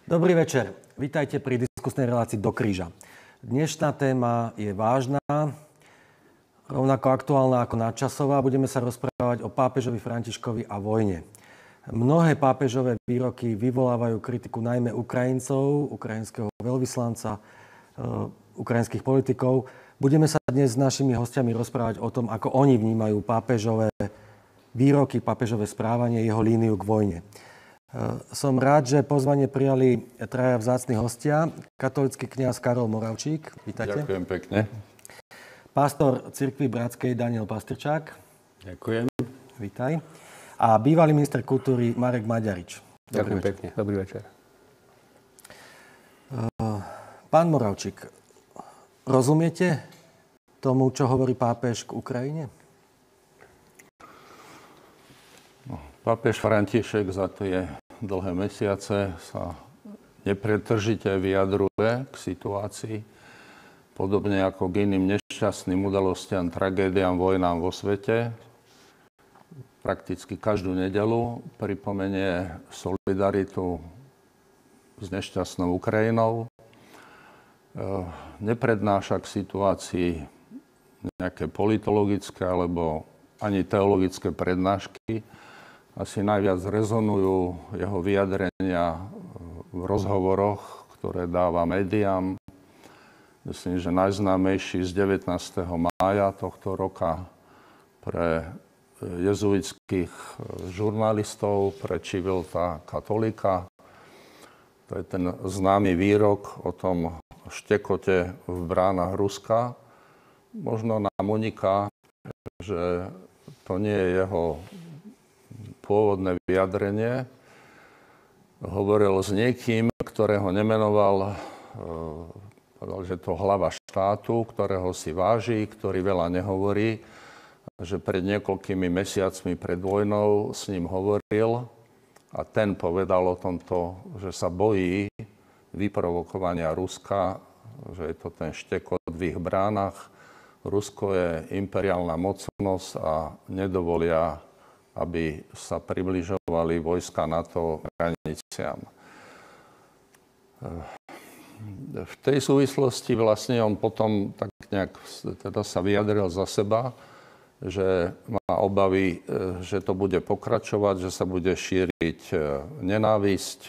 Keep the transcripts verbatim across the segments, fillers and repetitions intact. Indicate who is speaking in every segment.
Speaker 1: Dobrý večer. Vítajte pri diskusnej relácii Do kríža. Dnešná téma je vážna, rovnako aktuálna ako nadčasová. Budeme sa rozprávať o pápežovi Františkovi a vojne. Mnohé pápežové výroky vyvolávajú kritiku najmä Ukrajincov, ukrajinského veľvyslanca, ukrajinských politikov. Budeme sa dnes s našimi hostiami rozprávať o tom, ako oni vnímajú pápežové výroky, pápežové správanie, jeho líniu k vojne. Som rád, že pozvanie prijali traja vzácni hostia. Katolícky kňaz Karol Moravčík. Vítajte.
Speaker 2: Ďakujem pekne.
Speaker 1: Pastor cirkvi Bratskej Daniel Pastrčák.
Speaker 2: Ďakujem.
Speaker 1: Vítaj. A bývalý minister kultúry Marek Maďarič.
Speaker 2: Ďakujem pekne. Dobrý večer.
Speaker 1: Pán Moravčík, rozumiete tomu, čo hovorí pápež k Ukrajine?
Speaker 2: Pápež František za tie dlhé mesiace sa nepretržite vyjadruje k situácii, podobne ako k iným nešťastným udalostiam, tragédiám, vojnám vo svete. Prakticky každú nedeľu pripomenie solidaritu s nešťastnou Ukrajinou. Neprednáša k situácii nejaké politologické alebo ani teologické prednášky. Asi najviac rezonujú jeho vyjadrenia v rozhovoroch, ktoré dáva médiám. Myslím, že najznámejší z devätnásteho mája tohto roka pre jezuitských žurnalistov, pre Civiltà Cattolica. To je ten známy výrok o tom štekote v bránach Ruska. Možno nám uniká, že to nie je jeho pôvodné vyjadrenie. Hovoril s niekým, ktorého nemenoval, povedal, že to hlava štátu, ktorého si váži, ktorý veľa nehovorí, že pred niekoľkými mesiacmi pred vojnou s ním hovoril a ten povedal o tomto, že sa bojí vyprovokovania Ruska, že je to ten štekot v ich bránach. Rusko je imperiálna mocnosť a nedovolia, aby sa približovali vojska NATO hraniciam. V tej súvislosti vlastne on potom tak nejak teda sa vyjadril za seba, že má obavy, že to bude pokračovať, že sa bude šíriť nenávisť.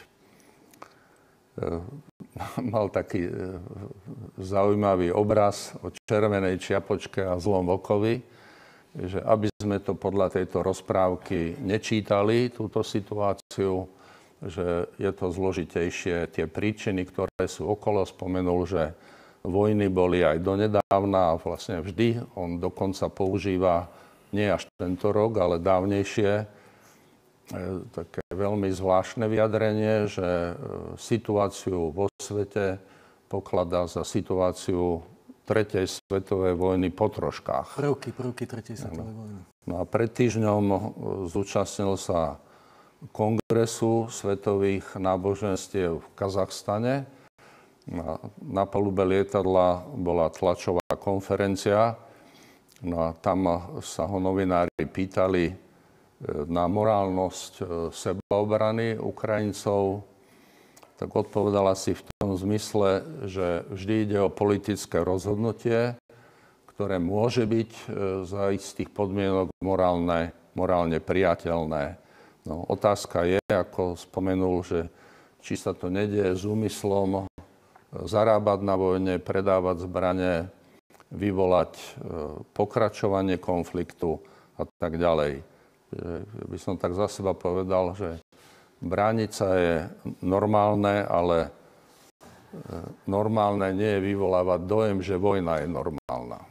Speaker 2: Mal taký zaujímavý obraz o červenej čiapočke a zlom vlkovi, že aby sme to podľa tejto rozprávky nečítali, túto situáciu, že je to zložitejšie, tie príčiny, ktoré sú okolo. Spomenul, že vojny boli aj donedávna a vlastne vždy. On dokonca používa nie až tento rok, ale dávnejšie také veľmi zvláštne vyjadrenie, že situáciu vo svete pokladá za situáciu tretej svetovej vojny po troškách.
Speaker 1: Prvky, prvky tretej svetovej vojny.
Speaker 2: No a pred týždňom zúčastnil sa kongresu svetových náboženstiev v Kazachstane. Na, na palube lietadla bola tlačová konferencia. No a tam sa ho novinári pýtali na morálnosť sebaobrany Ukrajincov. Tak odpovedala si v tom zmysle, že vždy ide o politické rozhodnutie, ktoré môže byť za istých podmienok morálne, morálne priateľné. No, otázka je, ako spomenul, že či sa to nedieje s úmyslom zarábať na vojne, predávať zbrane, vyvolať pokračovanie konfliktu a tak ďalej. By som tak za seba povedal, že brániť sa je normálne, ale normálne nie je vyvolávať dojem, že vojna je normálna.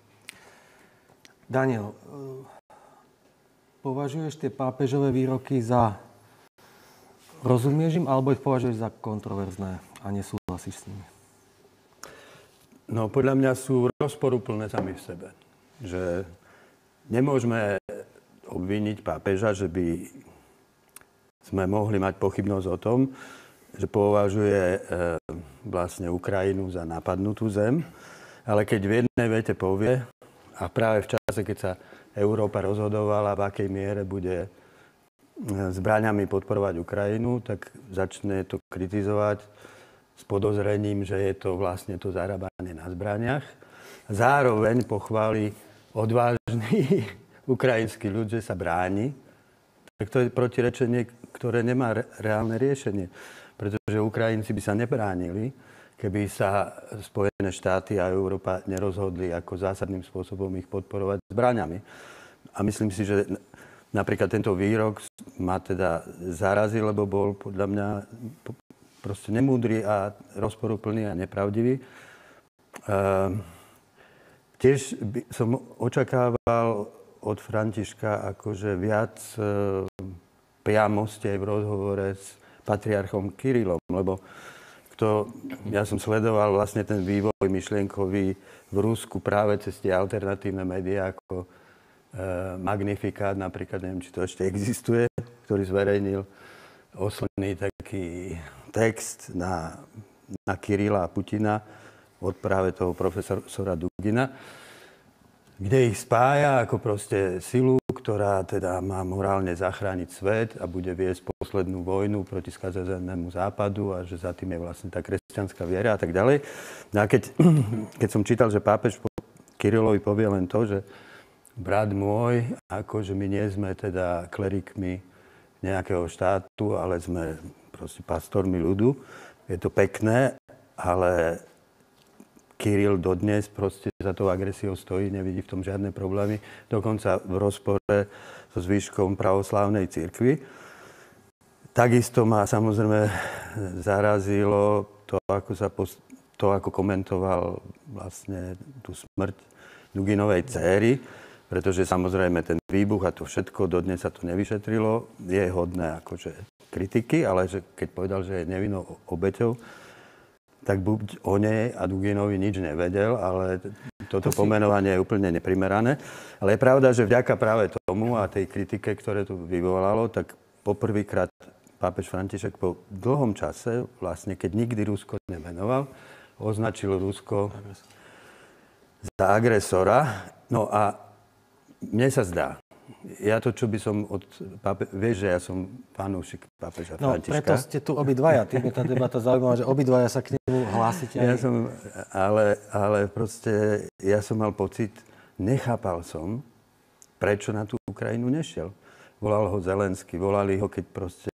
Speaker 1: Daniel, považuješ tie pápežové výroky za... Rozumieš im, alebo ich považuješ za kontroverzné a nesúhlasíš s nimi?
Speaker 3: No, podľa mňa sú rozporuplné sami v sebe. Že nemôžeme obviniť pápeža, že by sme mohli mať pochybnosť o tom, že považuje e, vlastne Ukrajinu za napadnutú zem, ale keď v jednej vete povie, a práve v čase, keď sa Európa rozhodovala, v akej miere bude zbraňami podporovať Ukrajinu, tak začne to kritizovať s podozrením, že je to vlastne to zarábanie na zbraniach. Zároveň pochváli odvážny ukrajinský ľud, že sa bráni. Tak to je protirečenie, ktoré nemá re- reálne riešenie. Pretože Ukrajinci by sa nebránili, keby sa Spojené štáty a Európa nerozhodli ako zásadným spôsobom ich podporovať zbraňami. A myslím si, že napríklad tento výrok ma teda zarazil, lebo bol podľa mňa proste nemúdry a rozporuplný a nepravdivý. Ehm, tiež by som očakával od Františka akože viac e, priamosti aj v rozhovore s patriarchom Kirillom, lebo kto, ja som sledoval vlastne ten vývoj myšlienkový v Rusku práve cez tie alternatívne médiá ako e, Magnifikát, napríklad, neviem, či to ešte existuje, ktorý zverejnil oslný taký text na, na Kirilla a Putina od práve toho profesora Dugina, kde ich spája ako proste silu, ktorá teda má morálne zachrániť svet a bude viesť poslednú vojnu proti skazenému západu a že za tým je vlastne tá kresťanská viera a tak ďalej. No a keď, keď som čítal, že pápež Kirillovi povie len to, že brat môj, akože my nie sme teda klerikmi nejakého štátu, ale sme proste pastormi ľudu, je to pekné, ale Kirill dodnes proste za tou agresiou stojí, nevidí v tom žiadne problémy, dokonca v rozpore so zvyškom pravoslávnej cirkvi. Takisto ma samozrejme zarazilo to, ako, sa post- to, ako komentoval vlastne tú smrť Duginovej dcéry, pretože samozrejme ten výbuch a to všetko, dodnes sa to nevyšetrilo, je hodné akože kritiky, ale že keď povedal, že je nevinnou obeťou, tak buď o nej a Duginovi nič nevedel, ale toto to si... pomenovanie je úplne neprimerané. Ale je pravda, že vďaka práve tomu a tej kritike, ktoré to vyvolalo, tak poprvýkrát pápež František po dlhom čase, vlastne keď nikdy Rusko nemenoval, označil Rusko za agresora. No a mne sa zdá, ja to, čo by som od pápe... Vieš, že ja som fanúšik pápeža
Speaker 1: no,
Speaker 3: Františka.
Speaker 1: No, preto ste tu obidvaja. Tým je tá debata zaujímavá, že obidvaja sa k nemu hlásite.
Speaker 3: Ja som, ale, ale proste ja som mal pocit, nechápal som, prečo na tú Ukrajinu nešiel. Volal ho Zelenský, volali ho, keď proste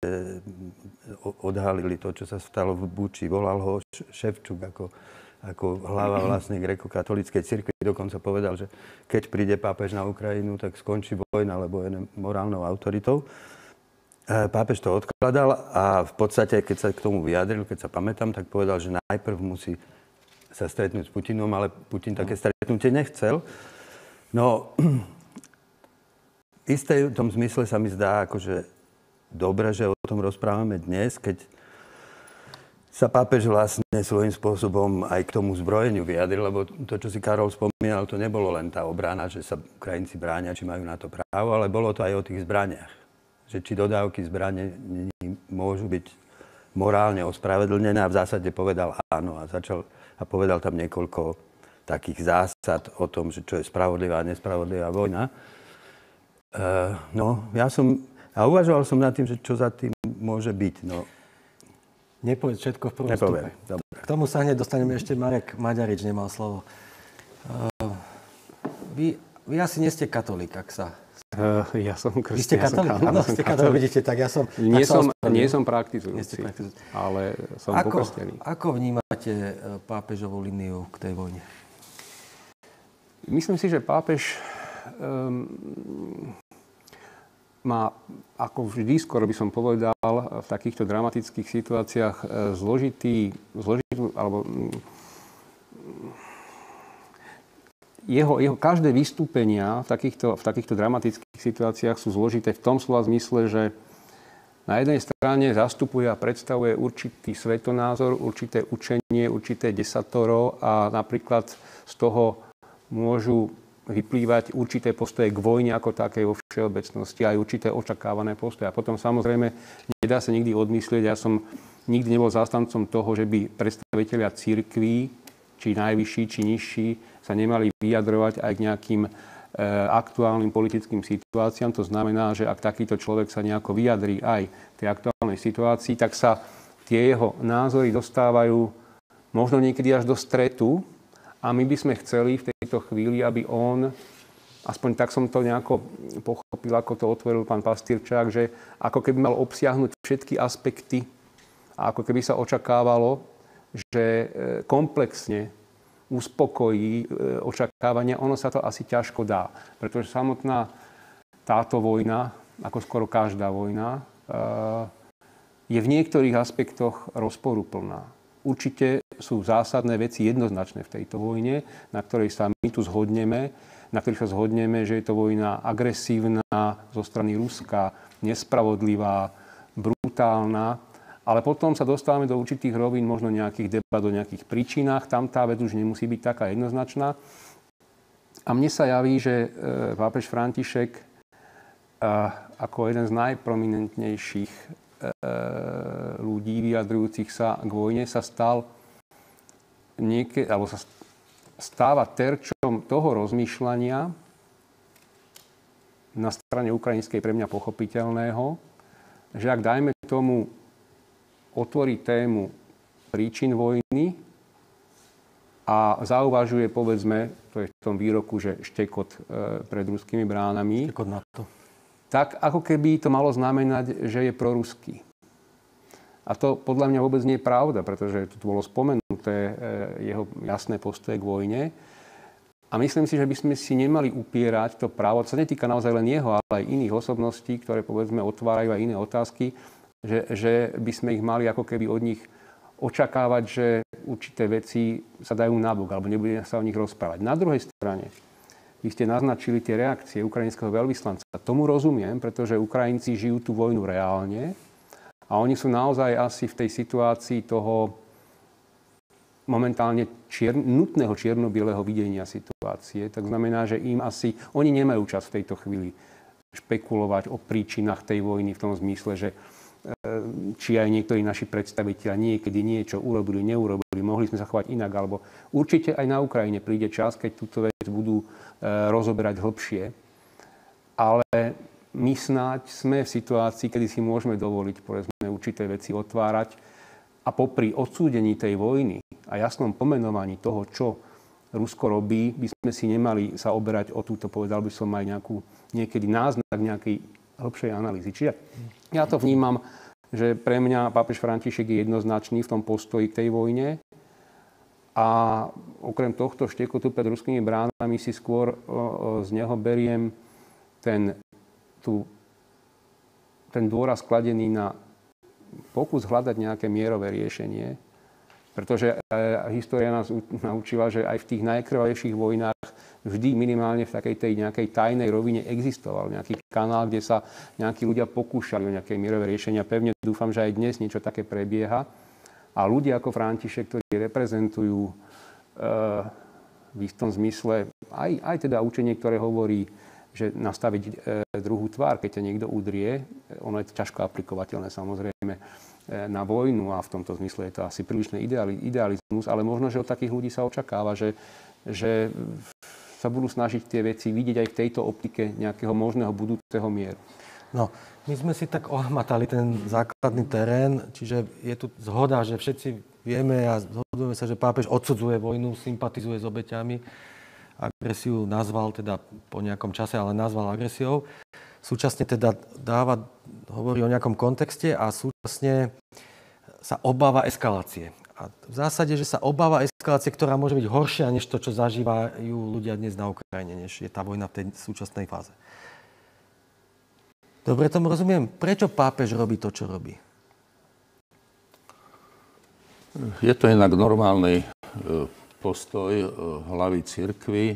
Speaker 3: odhalili to, čo sa stalo v Buči. Volal ho Ševčuk ako... ako hlava vlastne grécko-katolíckej cirkvi, dokonca povedal, že keď príde pápež na Ukrajinu, tak skončí vojna, lebo je morálnou autoritou. Pápež to odkladal a v podstate, keď sa k tomu vyjadril, keď sa pamätám, tak povedal, že najprv musí sa stretnúť s Putinom, ale Putin také stretnutie nechcel. No, isté v tom zmysle sa mi zdá akože dobre, že o tom rozprávame dnes, keď sa pápež vlastne svojím spôsobom aj k tomu zbrojeniu vyjadril, lebo to, čo si Karol spomínal, to nebolo len tá obrana, že sa Ukrajinci bránia, či majú na to právo, ale bolo to aj o tých zbraniach. Že či dodávky zbrane môžu byť morálne ospravedlnené a v zásade povedal áno a začal a povedal tam niekoľko takých zásad o tom, že čo je spravodlivá a nespravodlivá vojna. Uh, no, ja som, a uvažoval som nad tým, že čo za tým môže byť, no.
Speaker 1: Nepovedz všetko v prvom
Speaker 3: Nepoviem.
Speaker 1: stupe. K tomu sa hneď dostaneme. Ešte Marek Maďarič nemal slovo. Uh, vy, vy asi nie ste katolík, ak sa...
Speaker 4: Uh, ja som kresťan.
Speaker 1: Vy ste katolík?
Speaker 4: Ja
Speaker 1: Áno, ste katolík, vidíte, tak ja som...
Speaker 4: Nie,
Speaker 1: tak
Speaker 4: som,
Speaker 1: sa
Speaker 4: nie som praktizujúci,
Speaker 1: praktizujúci,
Speaker 4: ale som
Speaker 1: ako,
Speaker 4: pokrstený.
Speaker 1: Ako vnímate pápežovú líniu k tej vojne?
Speaker 4: Myslím si, že pápež um, má, ako vždy, skoro by som povedal, v takýchto dramatických situáciách zložitý, zložitý alebo jeho, jeho každé vystúpenia v takýchto, v takýchto dramatických situáciách sú zložité v tom slova zmysle, že na jednej strane zastupuje a predstavuje určitý svetonázor, určité učenie, určité desatoro a napríklad z toho môžu vyplývať určité postoje k vojne ako takej vo všeobecnosti, aj určité očakávané postoje. A potom samozrejme nedá sa nikdy odmyslieť, ja som nikdy nebol zástancom toho, že by predstavitelia cirkví, či najvyšší, či nižší, sa nemali vyjadrovať aj k nejakým aktuálnym politickým situáciám. To znamená, že ak takýto človek sa nejako vyjadrí aj v tej aktuálnej situácii, tak sa tie jeho názory dostávajú možno niekedy až do stretu a my by sme chceli v tejto chvíli, aby on, aspoň tak som to nejako pochopil, ako to otvoril pán Pastýrčák, že ako keby mal obsiahnuť všetky aspekty a ako keby sa očakávalo, že komplexne uspokojí očakávania, ono sa to asi ťažko dá. Pretože samotná táto vojna, ako skoro každá vojna, je v niektorých aspektoch rozporuplná. Určite sú zásadné veci jednoznačné v tejto vojne, na ktorej sa my tu zhodneme, na ktorých sa zhodneme, že je to vojna agresívna zo strany Ruska, nespravodlivá, brutálna. Ale potom sa dostávame do určitých rovín, možno nejakých debat o nejakých príčinách. Tam tá vec už nemusí byť taká jednoznačná. A mne sa javí, že pápež František ako jeden z najprominentnejších ľudí vyjadrujúcich sa k vojne sa stal nieke, alebo sa stáva terčom toho rozmýšľania na strane ukrajinskej pre mňa pochopiteľného, že ak dajme tomu otvorí tému príčin vojny a zauvažuje, povedzme, to je v tom výroku, že štekot pred ruskými bránami,
Speaker 1: štekot na to.
Speaker 4: Tak ako keby to malo znamenať, že je proruský. A to podľa mňa vôbec nie je pravda, pretože tu bolo spomenuté jeho jasné postoje k vojne. A myslím si, že by sme si nemali upierať to právo, to sa netýka naozaj len jeho, ale aj iných osobností, ktoré, povedzme, otvárajú aj iné otázky, Že, že by sme ich mali ako keby od nich očakávať, že určité veci sa dajú nabok, alebo nebudeme sa o nich rozprávať. Na druhej strane, vy ste naznačili tie reakcie ukrajinského veľvyslanca. Tomu rozumiem, pretože Ukrajinci žijú tú vojnu reálne a oni sú naozaj asi v tej situácii toho momentálne čier, nutného čierno-bieleho videnia situácie. Tak znamená, že im asi, oni nemajú čas v tejto chvíli špekulovať o príčinách tej vojny v tom zmysle, že či aj niektorí naši predstavitelia niekedy niečo urobili, neurobili, mohli sme sa chovať inak, alebo určite aj na Ukrajine príde čas, keď túto vec budú rozoberať hlbšie. Ale my snáď sme v situácii, kedy si môžeme dovoliť, povedzme, určité veci otvárať a popri odsúdení tej vojny a jasnom pomenovaní toho, čo Rusko robí, by sme si nemali sa oberať o túto, povedal by som, aj nejakú niekedy náznak nejakej hĺbšej analýzy. Čiže ja to vnímam, že pre mňa pápež František je jednoznačný v tom postoji k tej vojne a okrem tohto štekotu pred ruskými bránami si skôr z neho beriem ten, tú, ten dôraz kladený na pokus hľadať nejaké mierové riešenie, pretože história nás naučila, že aj v tých najkrvavejších vojnách vždy minimálne v takej tej nejakej tajnej rovine existoval nejaký kanál, kde sa nejakí ľudia pokúšali o nejaké mierové riešenia. Pevne dúfam, že aj dnes niečo také prebieha. A ľudia ako František, ktorí reprezentujú e, v istom zmysle aj, aj teda učenie, ktoré hovorí, že nastaviť e, druhú tvár, keď ťa niekto udrie, ono je to ťažko aplikovateľné samozrejme na vojnu a v tomto zmysle je to asi prílišný idealizmus, ale možno, že od takých ľudí sa očakáva, že, že sa budú snažiť tie veci vidieť aj v tejto optike nejakého možného budúceho mieru.
Speaker 1: No, my sme si tak ohmatali ten základný terén, čiže je tu zhoda, že všetci vieme a zhodujeme sa, že pápež odsudzuje vojnu, sympatizuje s obeťami. Agresiu nazval teda po nejakom čase, ale nazval agresiou. Súčasne teda dáva, hovorí o nejakom kontexte a súčasne sa obáva eskalácie. A v zásade, že sa obáva eskalácie, ktorá môže byť horšia než to, čo zažívajú ľudia dnes na Ukrajine, než je tá vojna v tej súčasnej fáze. Dobre tomu rozumiem. Prečo pápež robí to, čo robí?
Speaker 2: Je to inak normálny postoj hlavy cirkvi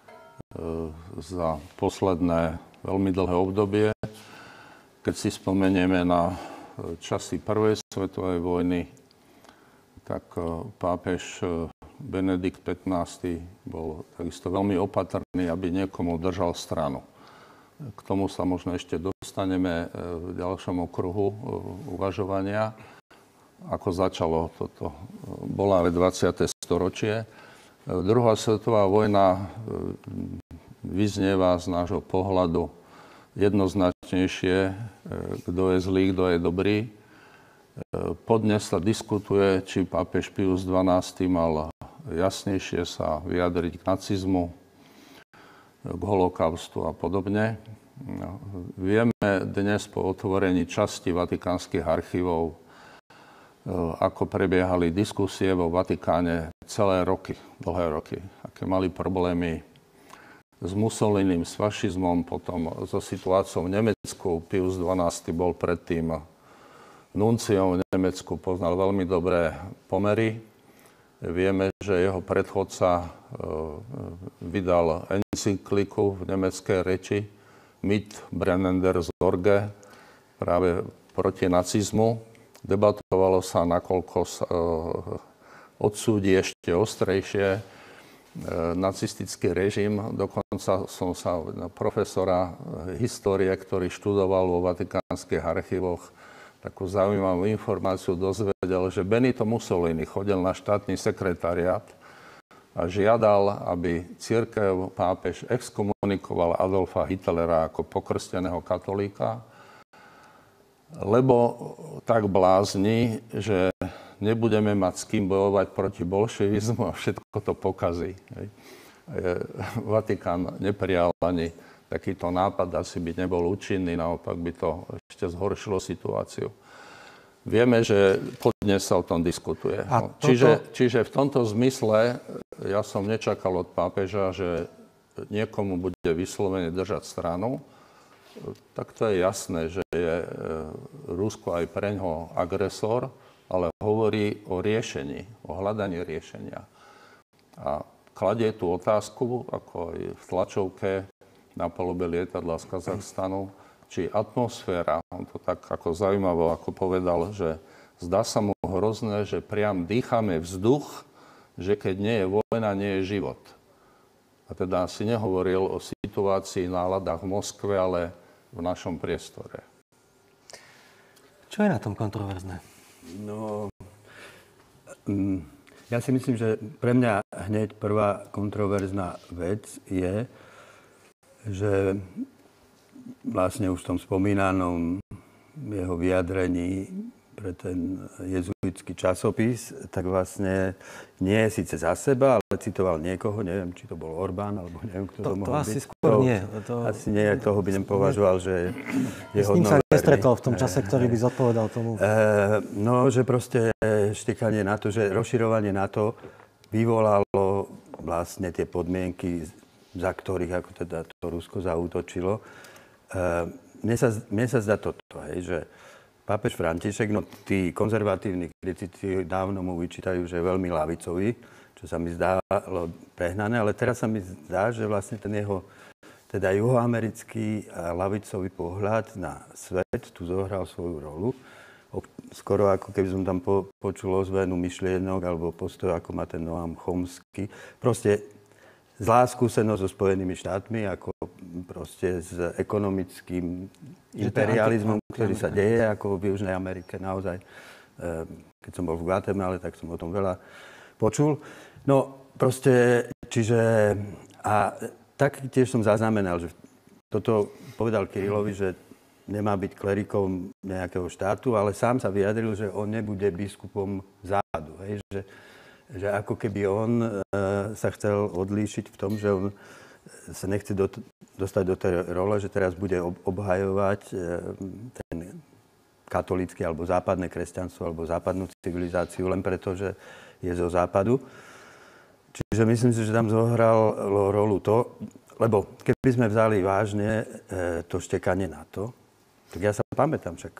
Speaker 2: za posledné veľmi dlhé obdobie. Keď si spomenieme na časy prvej svetovej vojny, tak pápež Benedikt pätnásty bol takisto veľmi opatrný, aby niekomu držal stranu. K tomu sa možno ešte dostaneme v ďalšom okruhu uvažovania, ako začalo toto bolavé dvadsiate storočie. Druhá svetová vojna vyznieva z nášho pohľadu jednoznačnejšie, kto je zlý, kto je dobrý. Podnes sa diskutuje, či pápež Pius dvanásty mal jasnejšie sa vyjadriť k nacizmu, k holokaustu a podobne. Vieme dnes po otvorení časti vatikánskych archívov, ako prebiehali diskusie vo Vatikáne celé roky, dlhé roky. Aké mali problémy s Mussolinim, s fašizmom, potom so situáciou v Nemecku. Pius dvanásty bol predtým nunciom v Nemecku, poznal veľmi dobré pomery. Vieme, že jeho predchodca vydal encykliku v nemeckej reči Mit brennender Sorge práve proti nacizmu. Debatovalo sa, nakoľko sa odsúdi ešte ostrejšie nacistický režim. Dokonca som sa profesora histórie, ktorý študoval vo vatikánskych archívoch, takú zaujímavú informáciu dozvedel, že Benito Mussolini chodil na štátny sekretariát a žiadal, aby cirkev pápež exkomunikoval Adolfa Hitlera ako pokrsteného katolíka, lebo tak blázni, že nebudeme mať s kým bojovať proti bolševizmu a všetko to pokazí. Vatikán neprijal ani takýto nápad, asi by nebol účinný, naopak by to ešte zhoršilo situáciu. Vieme, že podnes sa o tom diskutuje. Toto... Čiže, čiže v tomto zmysle ja som nečakal od pápeža, že niekomu bude vyslovene držať stranu. Tak to je jasné, že je Rusko aj preňho agresor, ale hovorí o riešení, o hľadaní riešenia. A kladie tú otázku, ako aj v tlačovke na palube lietadla z Kazachstanu, či atmosféra, on to tak ako zaujímavo, ako povedal, že zdá sa mu hrozné, že priam dýchame vzduch, že keď nie je vojna, nie je život. A teda si nehovoril o situácii, náladách v Moskve, ale v našom priestore.
Speaker 1: Čo je na tom kontroverzné?
Speaker 3: No, ja si myslím, že pre mňa hneď prvá kontroverzná vec je, že vlastne už v tom spomínanom jeho vyjadrení pre ten jezuitský časopis, tak vlastne nie je síce za seba, ale citoval niekoho, neviem, či to bol Orbán, alebo neviem, kto to, to mohol
Speaker 1: to
Speaker 3: byť.
Speaker 1: Asi skôr
Speaker 3: to,
Speaker 1: nie. To...
Speaker 3: Asi nie, toho by nepovažoval, že je hodnoverný.
Speaker 1: S ním sa nestretol v tom čase, ktorý by zodpovedal tomu.
Speaker 3: E, no, že proste štekanie na to, že rozširovanie na to vyvolalo vlastne tie podmienky, za ktorých ako teda to Rusko zaútočilo. E, mne, sa, mne sa zdá toto, hej, že pápež František, no tí konzervatívni kritici dávno mu vyčítajú, že je veľmi ľavicový, čo sa mi zdálo prehnané, ale teraz sa mi zdá, že vlastne ten jeho teda juhoamerický a ľavicový pohľad na svet tu zohral svoju rolu. Skoro ako keby som tam po, počul ozvenu myšlienok alebo postoj, ako má ten Noam Chomsky. Proste zlá skúsenosť so Spojenými štátmi, ako proste s ekonomickým imperializmom, ktorý sa deje ako v Južnej Amerike naozaj. Keď som bol v Guatemale, tak som o tom veľa počul. No proste, čiže a tak tiež som zaznamenal, že toto povedal Kyrilovi, že nemá byť klerikom nejakého štátu, ale sám sa vyjadril, že on nebude biskupom západu. Hej? Že, že ako keby on e, sa chcel odlíšiť v tom, že on sa nechce do, dostať do tej role, že teraz bude ob, obhajovať e, ten katolícky alebo západné kresťanstvo alebo západnú civilizáciu len preto, že je zo západu. Čiže myslím si, že tam zohralo rolu to, lebo keby sme vzali vážne e, to štekanie na to, tak ja sa pamätám však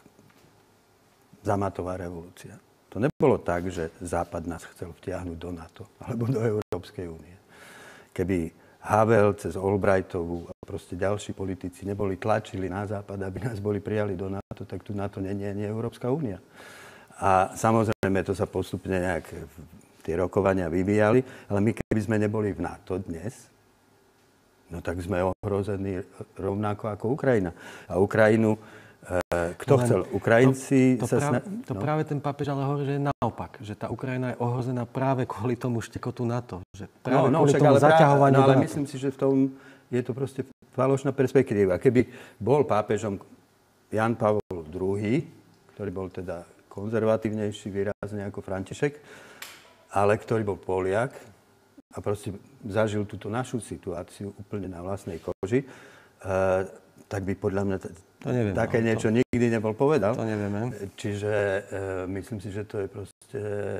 Speaker 3: Zamatová revolúcia. To nebolo tak, že Západ nás chcel vtiahnuť do NATO alebo do Európskej únie. Keby Havel cez Albrightovú a proste ďalší politici neboli tlačili na Západ, aby nás boli prijali do NATO, tak tu NATO nie je Európska únia. A samozrejme to sa postupne nejak tie rokovania vyvíjali, ale my keby sme neboli v NATO dnes, no tak sme ohrození rovnako ako Ukrajina. A Ukrajinu, e, kto Len chcel? Ukrajinci
Speaker 1: to, to
Speaker 3: sa
Speaker 1: práve,
Speaker 3: sna...
Speaker 1: To no. práve ten pápež ale hovorí, že je naopak. Že tá Ukrajina je ohrozená práve kvôli tomu štekotu NATO. Že práve
Speaker 3: no, no,
Speaker 1: kvôli
Speaker 3: však,
Speaker 1: tomu
Speaker 3: ale
Speaker 1: zaťahovaniu
Speaker 3: no, ale
Speaker 1: do NATO.
Speaker 3: myslím si, že v tom je to proste falošná perspektíva. Keby bol pápežom Jan Pavol druhý, ktorý bol teda konzervatívnejší výrazne ako František, ale ktorý bol Poliak a proste zažil túto našu situáciu úplne na vlastnej koži, uh, tak by podľa mňa t- to neviem, také no, niečo to... nikdy nebol povedal.
Speaker 1: To nevieme.
Speaker 3: Čiže uh, myslím si, že to je proste...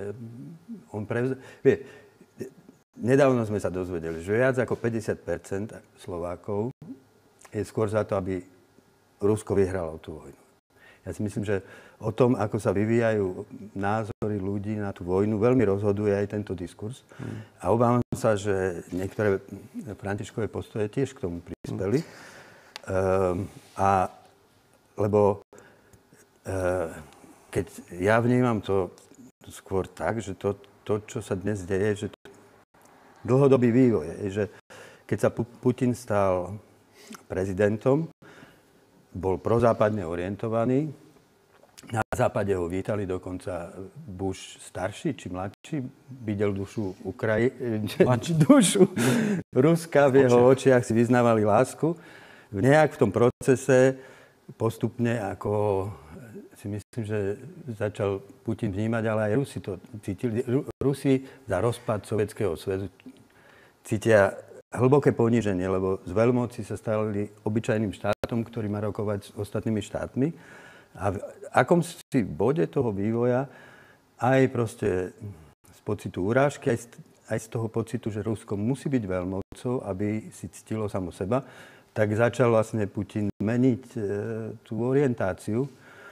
Speaker 3: On prevz... Vie, nedávno sme sa dozvedeli, že viac ako päťdesiat percent Slovákov je skôr za to, aby Rusko vyhralo tú vojnu. Ja si myslím, že o tom, ako sa vyvíjajú názory ľudí na tú vojnu, veľmi rozhoduje aj tento diskurs. Hmm. A obávam sa, že niektoré Františkové postoje tiež k tomu prispeli. Hmm. Um, a lebo uh, keď ja vnímam to skôr tak, že to, to čo sa dnes deje, že to dlhodobý vývoj je, že keď sa Putin stal prezidentom, bol prozápadne orientovaný. Na západe ho vítali dokonca Bush starší či mladší. Videl dušu Ukraji... dušu Ruska, v jeho očiach si vyznávali lásku. V nejak v tom procese postupne, ako si myslím, že začal Putin vnímať, ale aj Rusi to cítili. Rusi za rozpad Sovietskeho zväzu cítia hlboké poníženie, lebo z veľmoci sa stali obyčajným štátom, ktorý má rokovať s ostatnými štátmi. A v akom si bode toho vývoja aj proste z pocitu urážky, aj z, aj z toho pocitu, že Rusko musí byť veľmocou, aby si ctilo samo seba, tak začal vlastne Putin meniť e, tú orientáciu.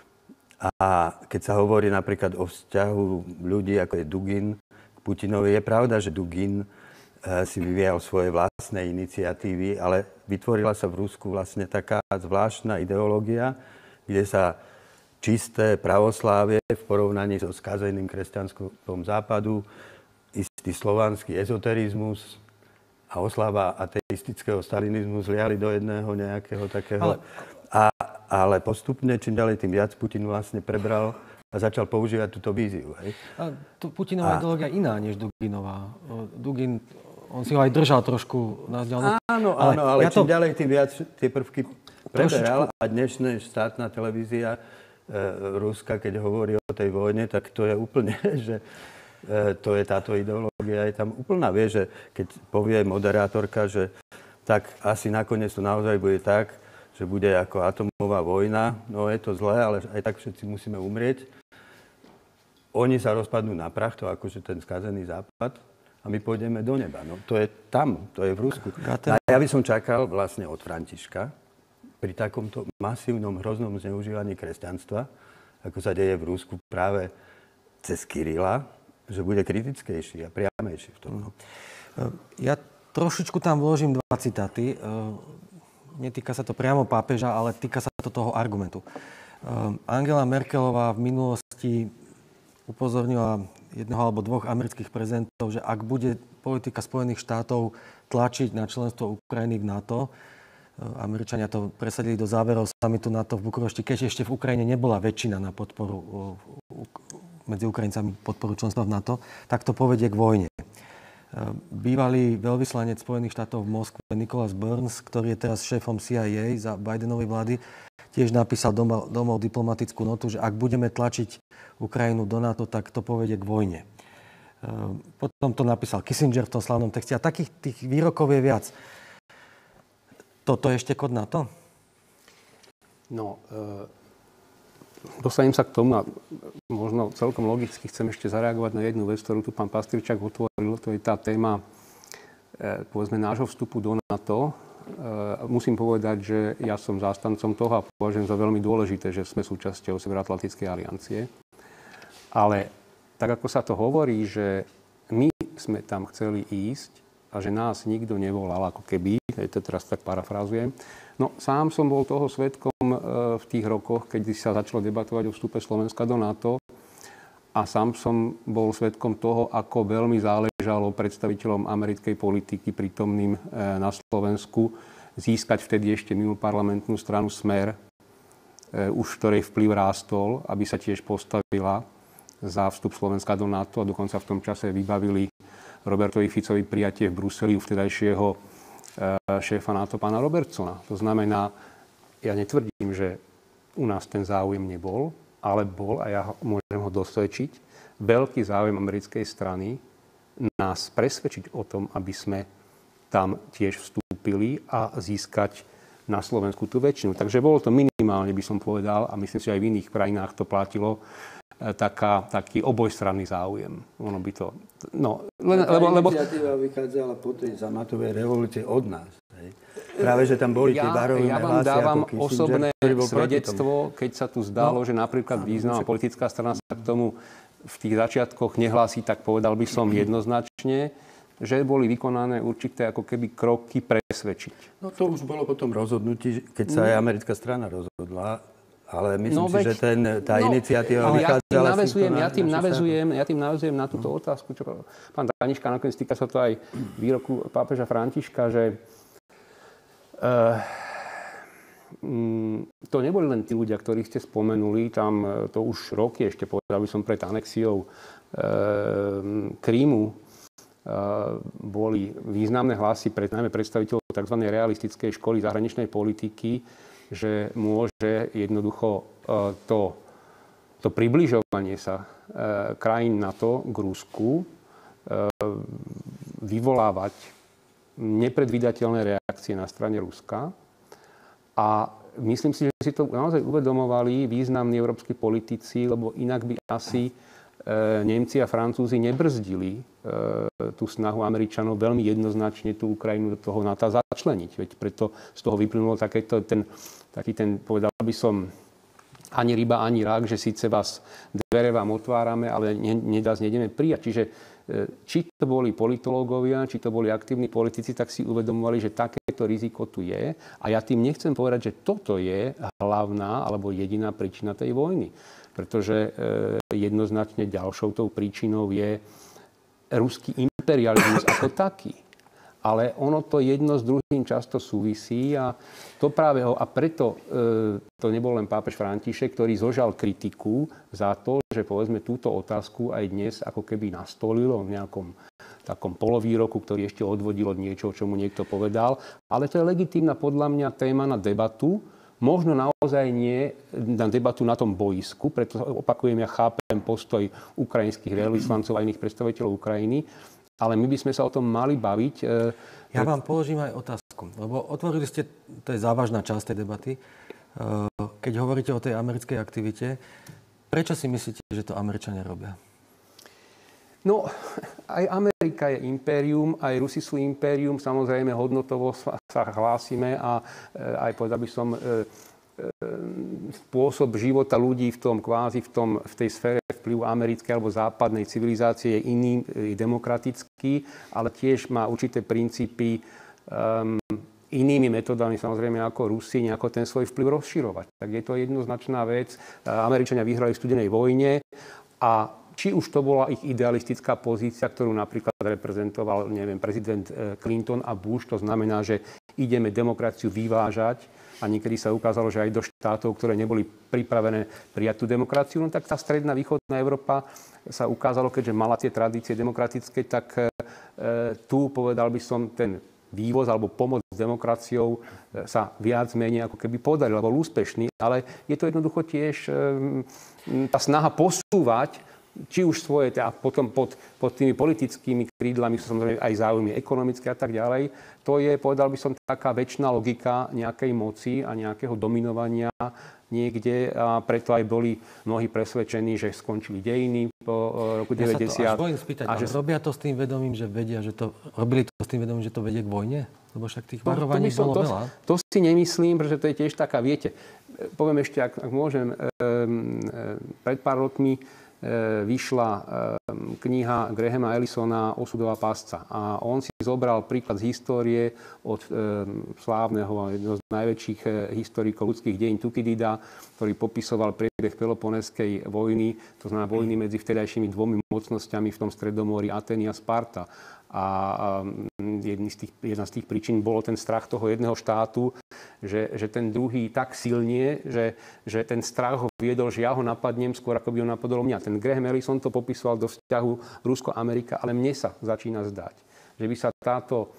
Speaker 3: A keď sa hovorí napríklad o vzťahu ľudí, ako je Dugin k Putinovi, je pravda, že Dugin si vyvíjal svoje vlastné iniciatívy, ale vytvorila sa v Rusku vlastne taká zvláštna ideológia, kde sa čisté pravoslávie v porovnaní so skazeným kresťanstvom západu, istý slovanský ezoterizmus a oslava ateistického stalinizmu zliali do jedného nejakého takého... Ale, a, ale postupne, čím ďalej, tým viac Putin vlastne prebral a začal používať túto víziu. Hej.
Speaker 1: A tu Putinová a... ideológia iná než Duginová. Dugin, on si ho aj držal trošku na vzdialenosť.
Speaker 3: Áno, ale áno, ale ja čím to... ďalej, tým viac tie prvky preberal. Trošičku... A dnešná štátna televízia e, Ruska, keď hovorí o tej vojne, tak to je úplne, že e, to je táto ideológia. Je tam úplná, vie, že keď povie moderátorka, že tak asi nakoniec to naozaj bude tak, že bude ako atomová vojna. No je to zlé, ale aj tak všetci musíme umrieť. Oni sa rozpadnú na prach, to akože ten skazený západ. A my pôjdeme do neba. No, to je tam, to je v Rusku. A ja by som čakal vlastne od Františka pri takomto masívnom, hroznom zneužívaní kresťanstva, ako sa deje v Rusku práve cez Kirila, že bude kritickejší a priamejší v tom. No.
Speaker 1: Ja trošičku tam vložím dva citáty. Netýka sa to priamo pápeža, ale týka sa to toho argumentu. Angela Merkelová v minulosti upozornila jedného alebo dvoch amerických prezidentov, že ak bude politika Spojených štátov tlačiť na členstvo Ukrajiny v NATO, Američania to presadili do záverov samitu NATO v Bukurešti, keď ešte v Ukrajine nebola väčšina na podporu medzi Ukrajincami podporu členstva v NATO, tak to povedie k vojne. Bývalý veľvyslanec Spojených štátov v Moskve Nicholas Burns, ktorý je teraz šéfom C I A za Bidenovej vlády, tiež napísal domov, domov diplomatickú notu, že ak budeme tlačiť Ukrajinu do NATO, tak to povedie k vojne. Potom to napísal Kissinger v tom slavnom texte. A takých tých výrokov je viac. Toto je ešte kód NATO?
Speaker 4: No, e, dostanem sa k tomu a možno celkom logicky chcem ešte zareagovať na jednu vec, ktorú tu pán Pastričák otvoril. To je tá téma, e, povedzme, nášho vstupu do NATO. Musím povedať, že ja som zástancom toho a považujem za veľmi dôležité, že sme súčasťou Severoatlantickej aliancie. Ale tak, ako sa to hovorí, že my sme tam chceli ísť a že nás nikto nevolal, ako keby, to teraz tak parafrázujem. No, sám som bol toho svedkom v tých rokoch, keď sa začalo debatovať o vstupe Slovenska do NATO. A sám som bol svedkom toho, ako veľmi záležalo predstaviteľom americkej politiky prítomným na Slovensku získať vtedy ešte mimo parlamentnú stranu Smer, už v ktorej vplyv rástol, aby sa tiež postavila za vstup Slovenska do NATO a dokonca v tom čase vybavili Robertovi Ficovi prijatie v Bruseli u vtedajšieho šéfa NATO pána Robertsona. To znamená, ja netvrdím, že u nás ten záujem nebol, ale bol, a ja môžem ho dosvedčiť, veľký záujem americkej strany nás presvedčiť o tom, aby sme tam tiež vstúpili a získať na Slovensku tú väčšinu. Takže bolo to minimálne, by som povedal, a myslím si, že aj v iných krajinách to platilo, taká, taký obojstranný záujem. Ono by to... No, len,
Speaker 3: tá
Speaker 4: lebo, lebo...
Speaker 3: iniciatíva vychádzala po tej zamatovej revolúcii od nás. Hej. Práve, že tam boli
Speaker 4: ja,
Speaker 3: tie varovné
Speaker 4: ja vám
Speaker 3: hlasy
Speaker 4: dávam
Speaker 3: ako
Speaker 4: osobné svedectvo, keď sa tu zdalo,
Speaker 3: no,
Speaker 4: že napríklad významná politická strana sa k tomu v tých začiatkoch nehlási, tak povedal by som jednoznačne, že boli vykonané určité ako keby kroky presvedčiť.
Speaker 3: No to už bolo potom rozhodnutí, keď sa aj americká strana rozhodla, ale myslím
Speaker 4: no,
Speaker 3: si,
Speaker 4: veď,
Speaker 3: že ten, tá
Speaker 4: no,
Speaker 3: iniciatíva
Speaker 4: vychádzala... Ja tým
Speaker 3: navezujem,
Speaker 4: ja tým navezujem, ja tým navezujem na túto otázku, čo pán Daniška, nakoniec týka sa to aj výroku pápeža Františka, že uh, mm, to neboli len tí ľudia, ktorých ste spomenuli, tam to už roky ešte povedal by som pred anexiou uh, Krímu, uh, boli významné hlasy pred, najmä predstaviteľov tzv. Realistickej školy zahraničnej politiky, že môže jednoducho to, to približovanie sa krajín NATO k Rusku vyvolávať nepredvídateľné reakcie na strane Ruska. A myslím si, že si to naozaj uvedomovali významní európski politici, lebo inak by asi Nemci a Francúzi nebrzdili tú snahu Američanov veľmi jednoznačne tú Ukrajinu do toho NATO začleniť. Veď preto z toho vyplynulo takéto ten, taký ten, povedal by som, ani ryba, ani rák, že síce vás dvere vám otvárame, ale nedá nejdeme prijať. Čiže či to boli politológovia, či to boli aktívni politici, tak si uvedomovali, že takéto riziko tu je. A ja tým nechcem povedať, že toto je hlavná alebo jediná príčina tej vojny. Pretože jednoznačne ďalšou tou príčinou je ruský imperializmus ako taký. Ale ono to jedno s druhým často súvisí a to práve ho, a preto e, to nebol len pápež František, ktorý zožal kritiku za to, že povedzme túto otázku aj dnes ako keby nastolilo v nejakom takom polovýroku, ktorý ešte odvodil od niečoho, čo mu niekto povedal. Ale to je legitímna podľa mňa téma na debatu. Možno naozaj nie na debatu na tom boisku, preto opakujem, ja chápem postoj ukrajinských veľvyslancov a iných predstaviteľov Ukrajiny, ale my by sme sa o tom mali baviť.
Speaker 1: Ja vám položím aj otázku, lebo otvorili ste, to je závažná časť tej debaty, keď hovoríte o tej americkej aktivite, prečo si myslíte, že to Američania robia?
Speaker 4: No, aj Amerika je impérium, aj Rusi sú impérium, samozrejme hodnotovo sa hlásime a aj povedal by som spôsob života ľudí v tom kvázi, v, tom, v tej sfére vplyvu americkej alebo západnej civilizácie je iný, je demokratický, ale tiež má určité princípy um, inými metodami, samozrejme ako Rusi, nejako ten svoj vplyv rozširovať. Tak je to jednoznačná vec. Američania vyhrali v studenej vojne a či už to bola ich idealistická pozícia, ktorú napríklad reprezentoval, neviem, prezident Clinton a Bush, to znamená, že ideme demokraciu vyvážať a niekedy sa ukázalo, že aj do štátov, ktoré neboli pripravené prijať tú demokraciu, no tak tá stredná východná Európa sa ukázalo, keďže mala tie tradície demokratické, tak e, tu, povedal by som, ten vývoz alebo pomoc s demokraciou sa viac menej ako keby podaril, bol úspešný, ale je to jednoducho tiež e, tá snaha posúvať či už svoje, a potom pod, pod tými politickými krídlami sú samozrejme aj záujmy ekonomické a tak ďalej. To je, povedal by som, taká väčšiná logika nejakej moci a nejakého dominovania niekde a preto aj boli mnohí presvedčení, že skončili dejiny po roku deväťdesiat.
Speaker 1: Ja sa to až bojím spýtať, a že robia to s tým vedomím, že vedia, že to, robili to s tým vedomím, že to vedie k vojne? Lebo však tých varovaní
Speaker 4: to, to
Speaker 1: bolo
Speaker 4: to,
Speaker 1: veľa.
Speaker 4: To si nemyslím, pretože to je tiež taká, viete, poviem ešte, ak, ak môžem, pred pár rokmi vyšla kniha Grahama Ellisona Osudová pasca. A on si zobral príklad z histórie od slávneho a jedného z najväčších historikov ľudských dejín Tukidida, ktorý popisoval priebeh Peloponeskej vojny, to znamená vojny medzi vtedajšími dvomi mocnosťami v tom Stredomorí, Atény a Sparta. A jedna z tých, jedna z tých príčin bolo ten strach toho jedného štátu, že, že ten druhý tak silnie, že, že ten strach ho viedol, že ja ho napadnem skôr, ako by ho napadol mňa. Ten Graham Ellison to popisoval do vzťahu Rusko-Amerika, ale mne sa začína zdať, že by sa táto,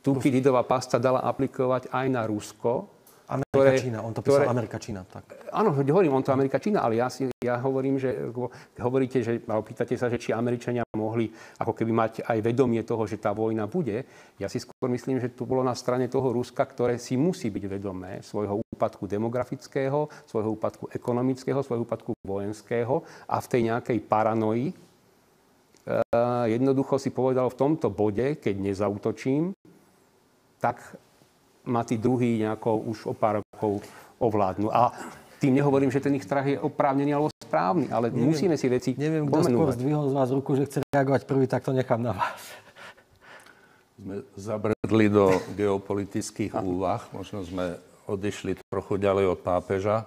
Speaker 4: Tukididová pasta dala aplikovať aj na Rusko.
Speaker 1: Amerika,
Speaker 4: ktoré,
Speaker 1: Čína. On to písal
Speaker 4: ktoré,
Speaker 1: Amerika, Čína. Tak.
Speaker 4: Áno, hovorím, on to Amerika, Čína, ale ja, si, ja hovorím, že hovoríte, že, pýtate sa, že či Američania mohli ako keby mať aj vedomie toho, že tá vojna bude. Ja si skôr myslím, že to bolo na strane toho Ruska, ktoré si musí byť vedomé svojho úpadku demografického, svojho úpadku ekonomického, svojho úpadku vojenského a v tej nejakej paranoji uh, jednoducho si povedal v tomto bode, keď nezautočím, tak ma tí druhí nejako už o pár rokov ovládnu. A tým nehovorím, že ten ich strach je oprávnený alebo správny, ale neviem, musíme si veci
Speaker 1: neviem,
Speaker 4: pomenúvať.
Speaker 1: Neviem, kto skôr zdvihol z vás ruku, že chce reagovať prvý, tak to nechám na vás.
Speaker 2: Sme zabredli do geopolitických úvah. Možno sme odišli trochu ďalej od pápeža.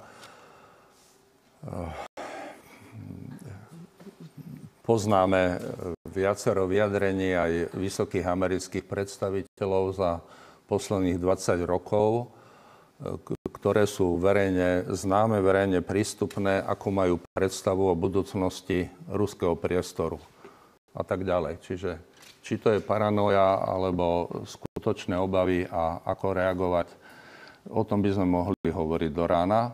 Speaker 2: Poznáme viacero vyjadrení aj vysokých amerických predstaviteľov za posledných dvadsať rokov, ktoré sú verejne známe, verejne prístupné, ako majú predstavu o budúcnosti ruského priestoru a tak ďalej. Čiže či to je paranoja, alebo skutočné obavy a ako reagovať, o tom by sme mohli hovoriť do rána.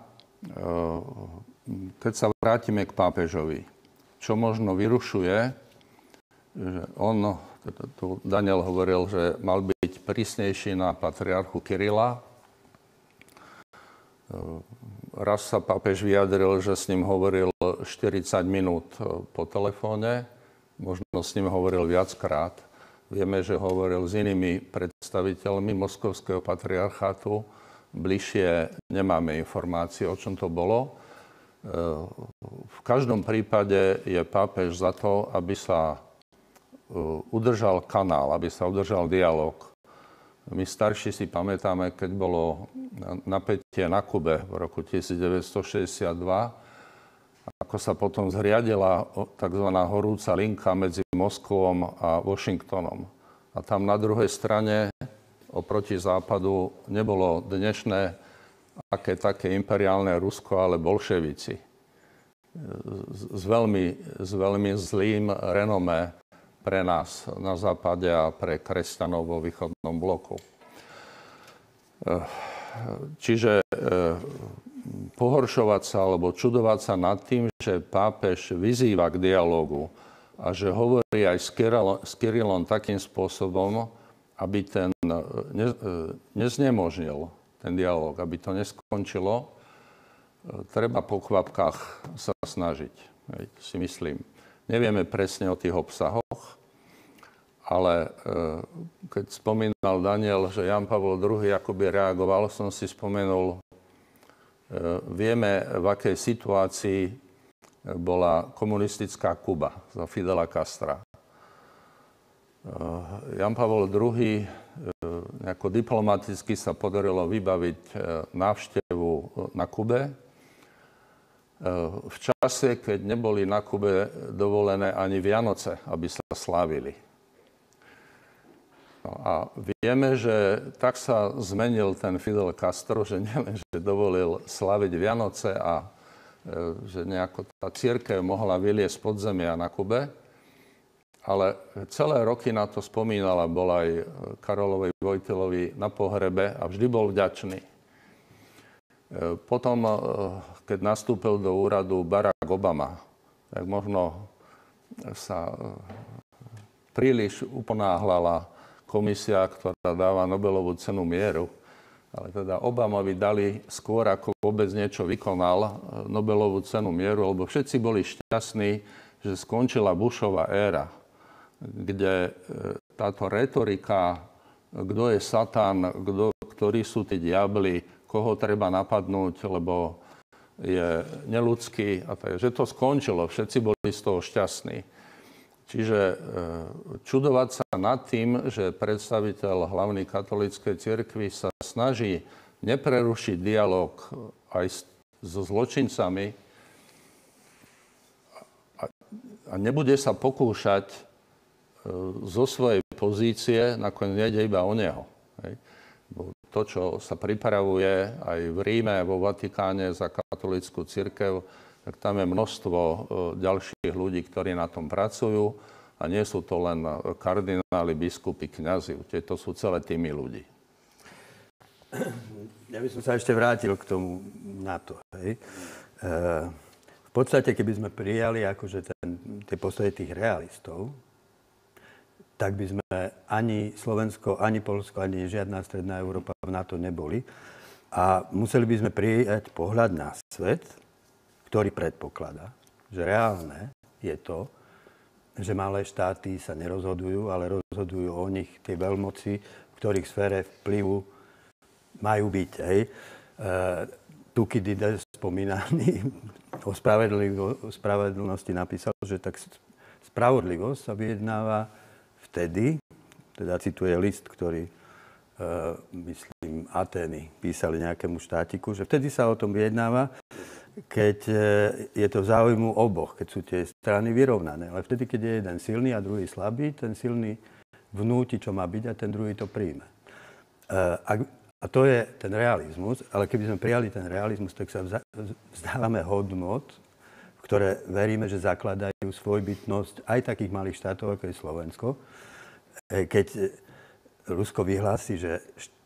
Speaker 2: Keď sa vrátime k pápežovi, čo možno vyrušuje, že on, tu Daniel hovoril, že mal byť prísnejší na patriarchu Kirila. Raz sa pápež vyjadril, že s ním hovoril štyridsať minút po telefóne, možno s ním hovoril viackrát. Vieme, že hovoril s inými predstaviteľmi moskovského patriarchátu. Bližšie nemáme informácie, o čom to bolo. V každom prípade je pápež za to, aby sa udržal kanál, aby sa udržal dialog. My starší si pamätáme, keď bolo napätie na Kube v roku devätnásťstošesťdesiatdva, ako sa potom zriadila tzv. Horúca linka medzi Moskvom a Washingtonom. A tam na druhej strane oproti západu nebolo dnešné aké také imperiálne Rusko, ale bolševici. S veľmi, s veľmi zlým renomé pre nás na západe a pre kresťanov vo východnom bloku. Čiže pohoršovať sa alebo čudovať sa nad tým, že pápež vyzýva k dialógu a že hovorí aj s Kirilom, s Kirilom takým spôsobom, aby ten ne, neznemožnil ten dialóg, aby to neskončilo, treba po kvapkách sa snažiť, si myslím. Nevieme presne o tých obsahoch, ale keď spomínal Daniel, že Ján Pavol druhý akoby reagoval, som si spomenul, vieme, v akej situácii bola komunistická Kuba za Fidela Castra. Ján Pavol druhý nejako diplomaticky sa podarilo vybaviť návštevu na Kube. V čase, keď neboli na Kube dovolené ani Vianoce, aby sa slávili. No a vieme, že tak sa zmenil ten Fidel Castro, že nielen, že dovolil slaviť Vianoce a že nejako tá cirkev mohla vyliesť z podzemia na Kube, ale celé roky na to spomínala, bol aj Karolovi Vojtilovi na pohrebe a vždy bol vďačný. Potom, keď nastúpil do úradu Barack Obama, tak možno sa príliš uponáhlala komisia, ktorá dáva Nobelovú cenu mieru. Ale teda Obamovi dali skôr, ako vôbec niečo vykonal, Nobelovú cenu mieru, lebo všetci boli šťastní, že skončila Bushova éra, kde táto retorika, kto je Satan, kto, ktorí sú tí diabli, koho treba napadnúť, lebo je neľudský. A tak, že to skončilo, všetci boli z toho šťastní. Čiže čudovať sa nad tým, že predstaviteľ hlavnej katolíckej cirkvi sa snaží neprerušiť dialog aj so zločincami a, a nebude sa pokúšať zo svojej pozície, nakoniec nejde iba o neho. Hej. To, čo sa pripravuje aj v Ríme, vo Vatikáne za katolícku cirkev, tak tam je množstvo ďalších ľudí, ktorí na tom pracujú. A A nie sú to len kardináli, biskupy, kňazi. To sú celé týmy ľudí.
Speaker 3: Ja by som sa ešte vrátil k tomu NATO. Hej. E, v podstate, keby sme prijali akože ten, tie postoje tých realistov, tak by sme ani Slovensko, ani Poľsko, ani žiadna stredná Európa v NATO neboli. A museli by sme prijať pohľad na svet, ktorý predpokladá, že reálne je to, že malé štáty sa nerozhodujú, ale rozhodujú o nich tie veľmoci, v ktorých sfére vplyvu majú byť. Hej. E, Thukydides spomínaný o spravedlnosti napísal, že tak spravodlivosť sa vyjednáva vtedy, teda cituje list, ktorý, e, myslím, Atény písali nejakému štátiku, že vtedy sa o tom vyjednáva, keď je to v záujmu oboch, keď sú tie strany vyrovnané. Ale vtedy, keď je jeden silný a druhý slabý, ten silný vnúti, čo má byť, a ten druhý to príjme. A, a to je ten realizmus, ale keby sme prijali ten realizmus, tak sa vzdávame hodnot, ktoré veríme, že zakladajú svojbytnosť aj takých malých štátov, ako je Slovensko. Keď Rusko vyhlási, že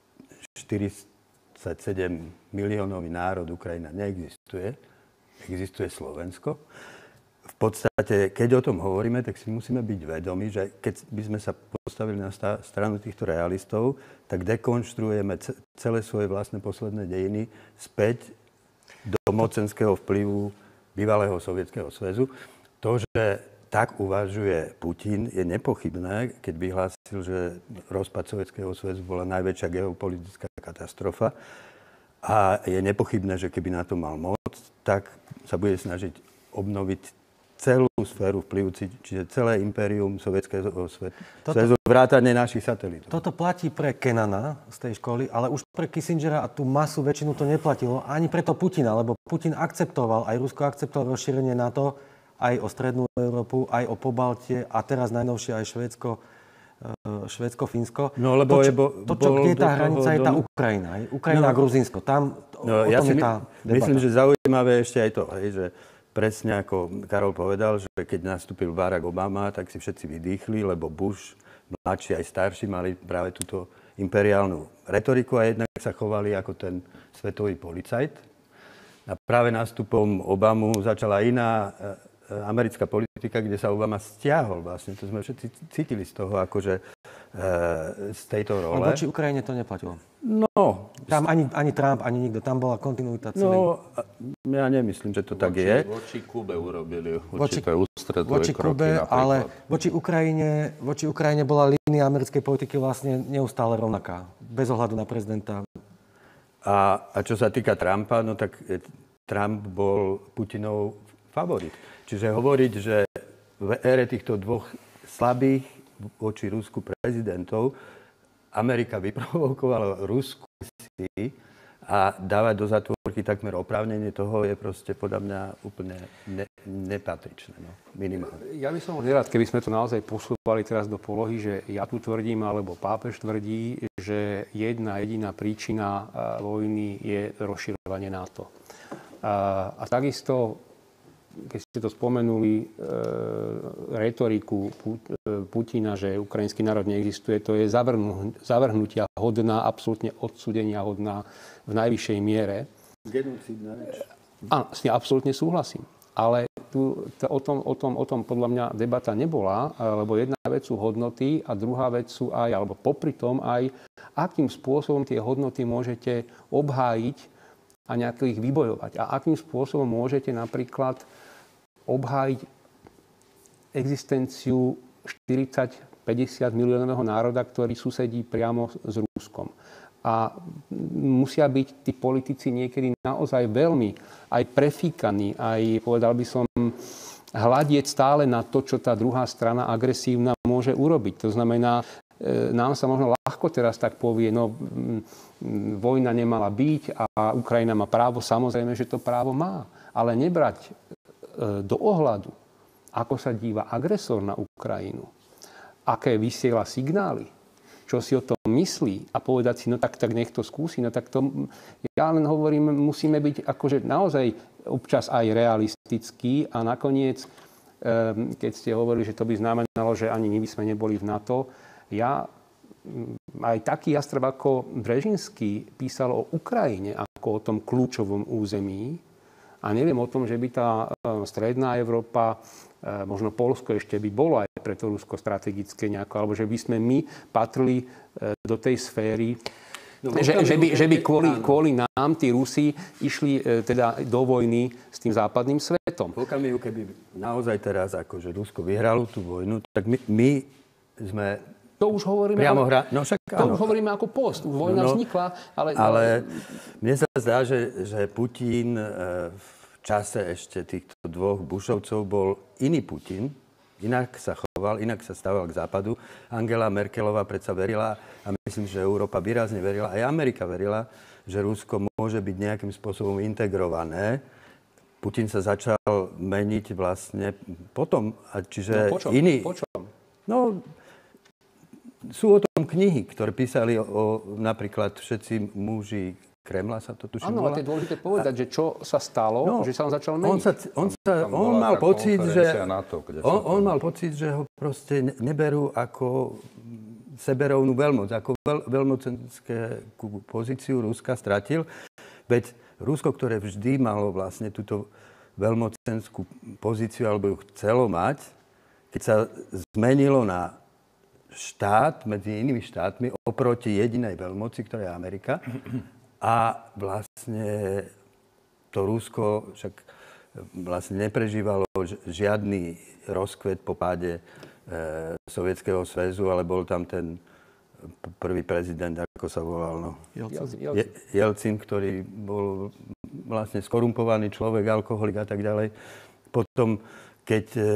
Speaker 3: štyridsaťsedem miliónový národ Ukrajina neexistuje, existuje Slovensko. V podstate, keď o tom hovoríme, tak si musíme byť vedomi, že keď by sme sa postavili na stranu týchto realistov, tak dekonštruujeme celé svoje vlastné posledné dejiny späť do mocenského vplyvu bývalého Sovietskeho zväzu. To, že tak uvažuje Putin, je nepochybné, keď vyhlásil, že rozpad Sovietskeho zväzu bola najväčšia geopolitická katastrofa. A je nepochybné, že keby na to mal moc, tak sa bude snažiť obnoviť celú sféru vplyvu, čiže celé impérium Sovietskeho zväzu, vrátane našich satelitov.
Speaker 1: Toto platí pre Kennana z tej školy, ale už pre Kissingera a tú masu väčšinu to neplatilo. Ani preto Putina, lebo Putin akceptoval, aj Rusko akceptovalo rozšírenie NATO, aj o strednú Európu, aj o Pobaltie a teraz najnovšie aj Švédsko, Švédsko, Fínsko.
Speaker 3: No, lebo
Speaker 1: to, čo,
Speaker 3: je bo,
Speaker 1: to, čo, kde je tá hranica, je tá Ukrajina. Hej? Ukrajina no, a Gruzínsko. Tam
Speaker 3: no,
Speaker 1: o
Speaker 3: ja
Speaker 1: tom
Speaker 3: si
Speaker 1: je tá
Speaker 3: my, myslím, že zaujímavé ešte aj to, hej, že presne ako Karol povedal, že keď nastúpil Barack Obama, tak si všetci vydýchli, lebo Bush, mladší aj starší, mali práve túto imperiálnu retoriku a jednak sa chovali ako ten svetový policajt. A práve nástupom Obamu začala iná americká politika, kde sa Obama stiahol vlastne. To sme všetci cítili z toho, akože z tejto role.
Speaker 1: Ale voči Ukrajine to neplatilo.
Speaker 3: No.
Speaker 1: Tam ani, ani Trump, ani nikto. Tam bola kontinuita celý.
Speaker 3: No, ja nemyslím, že to voči, tak je.
Speaker 2: Voči Kube urobili určité ústretové
Speaker 1: voči
Speaker 2: kroky.
Speaker 1: Kube, ale voči Ukrajine, voči Ukrajine bola línia americkej politiky vlastne neustále rovnaká. Bez ohľadu na prezidenta.
Speaker 3: A, a čo sa týka Trumpa, no tak Trump bol Putinov favorit. Čiže hovoriť, že v ére týchto dvoch slabých voči Rusku prezidentov Amerika vyprovokovala Rusku a dávať do zatvorky takmer oprávnenie toho je proste podľa mňa úplne ne, nepatričné, no, minimálne.
Speaker 4: Ja by som rád, keby sme to naozaj posúvali teraz do polohy, že ja tu tvrdím, alebo pápež tvrdí, že jedna jediná príčina vojny je rozširovanie NATO. A, a takisto keď ste to spomenuli, e, retoriku Putina, že ukrajinský národ neexistuje, to je zavrhnu, zavrhnutia hodná, absolútne odsúdenia hodná v najvyššej miere.
Speaker 3: Genocídna reč.
Speaker 4: Áno, s tým absolútne súhlasím. Ale tu, to, o, tom, o, tom, o tom podľa mňa debata nebola, lebo jedna vec sú hodnoty a druhá vec sú aj, alebo popri tom aj, akým spôsobom tie hodnoty môžete obhájiť a nejak ich vybojovať. A akým spôsobom môžete napríklad obhájiť existenciu štyridsať päťdesiat miliónového národa, ktorý susedí priamo s Ruskom. A musia byť tí politici niekedy naozaj veľmi aj prefíkaní, aj, povedal by som, hľadieť stále na to, čo tá druhá strana agresívna môže urobiť. To znamená, nám sa možno ľahko teraz tak povie, no vojna nemala byť a Ukrajina má právo, samozrejme, že to právo má. Ale nebrať do ohľadu, ako sa díva agresor na Ukrajinu, aké vysiela signály, čo si o tom myslí a povedať si, no tak, tak nech to skúsi, no tak to, ja len hovorím, musíme byť akože naozaj občas aj realistickí a nakoniec keď ste hovorili, že to by znamenalo, že ani my by sme neboli v NATO. Ja, aj taký Jastrab ako Brežinský písal o Ukrajine ako o tom kľúčovom území a neviem o tom, že by tá stredná Európa, možno Poľsko ešte by bolo aj pre to Rusko strategické nejako, alebo že by sme my patrili do tej sféry, no, že, že by, že by kvôli, kvôli nám tí Rusi išli e, teda do vojny s tým západným svetom.
Speaker 3: V okamihu, keby naozaj teraz akože Rusko vyhralo tú vojnu, tak my, my sme...
Speaker 4: To už hovoríme,
Speaker 3: priamo
Speaker 4: ako,
Speaker 3: hra... no, však,
Speaker 4: to už hovoríme ako post. Vojna no, vznikla, ale...
Speaker 3: Ale mne sa zdá, že, že Putin e, v čase ešte týchto dvoch Bušovcov bol iný Putin. Inak sa choval, inak sa stával k západu. Angela Merkelová predsa verila, a myslím, že Európa výrazne verila, aj Amerika verila, že Rusko môže byť nejakým spôsobom integrované. Putin sa začal meniť vlastne potom. A čiže
Speaker 4: no, počom?
Speaker 3: iný...
Speaker 4: Počom?
Speaker 3: No, sú o tom knihy, ktoré písali o, o napríklad všetci muži Kremla, sa to tuším.
Speaker 4: Áno, ale to je dôležité povedať, a... že čo sa stalo, no, že sa on začal meniť.
Speaker 3: On, sa, on, sa, on mal pocit, že... NATO, on, on mal pocit, že ho proste neberú ako seberovnú veľmoc, ako veľ, veľmocenskú pozíciu Ruska stratil. Veď Rusko, ktoré vždy malo vlastne túto veľmocenskú pozíciu, alebo ju chcelo mať, keď sa zmenilo na štát medzi inými štátmi oproti jedinej veľmoci, ktorá je Amerika, a vlastne to Rusko však vlastne neprežívalo žiadny rozkvet po páde e, Sovietskeho zväzu, ale bol tam ten prvý prezident, ako sa volal, no.
Speaker 4: Jelcin.
Speaker 3: Je, Jelcin, ktorý bol vlastne skorumpovaný človek, alkoholik a tak ďalej. Potom, keď e,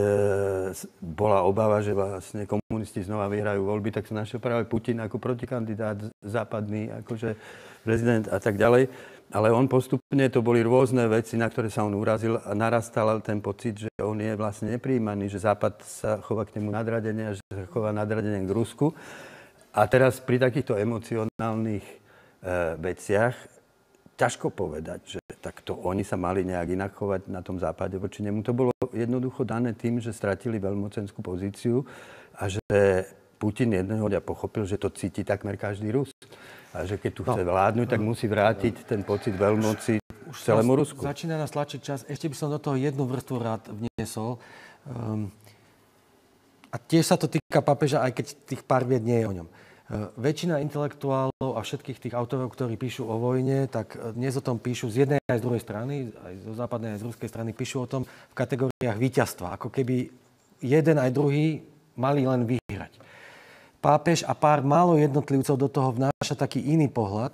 Speaker 3: bola obava, že vlastne komunisti znova vyhrajú voľby, tak sa našiel práve Putin ako protikandidát západný, akože prezident a tak ďalej. Ale on postupne, to boli rôzne veci, na ktoré sa on urazil a narastal ten pocit, že on je vlastne nepríjmaný, že Západ sa chová k nemu nadradene a že sa chová nadradene k Rusku. A teraz pri takýchto emocionálnych e, veciach ťažko povedať, že takto oni sa mali nejak inak chovať na tom západe voči nemu. To bolo jednoducho dané tým, že stratili veľmocenskú pozíciu a že Putin jedného dňa pochopil, že to cíti takmer každý Rus. A že keď tu chce vládnuť, tak musí vrátiť ten pocit veľmoci už celému Rusku.
Speaker 1: Začína nás tlačiť čas. Ešte by som do toho jednu vrstvu rád vniesol. Um, a tiež sa to týka pápeža, aj keď tých pár vied nie je o ňom. Uh, väčšina intelektuálov a všetkých tých autorov, ktorí píšu o vojne, tak dnes o tom píšu z jednej aj z druhej strany, aj zo západnej aj z ruskej strany, píšu o tom v kategóriách víťazstva. Ako keby jeden aj druhý mali len vyhrať. Pápež a pár málo jednotlivcov do toho vnáša taký iný pohľad,